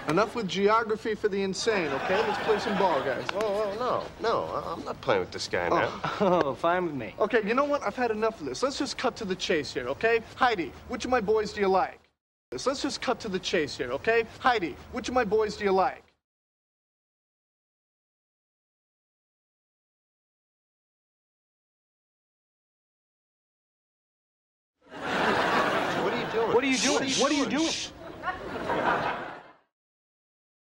Enough with geography for the insane, okay? Let's play some ball, guys. Oh, no. I'm not playing with this guy now. Oh, fine with me. Okay, you know what? I've had enough of this. Let's just cut to the chase here, okay? Heidi, which of my boys do you like? Let's just cut to the chase here, okay? Heidi, which of my boys do you like? What are you doing? What are you doing? What are you doing? Shh.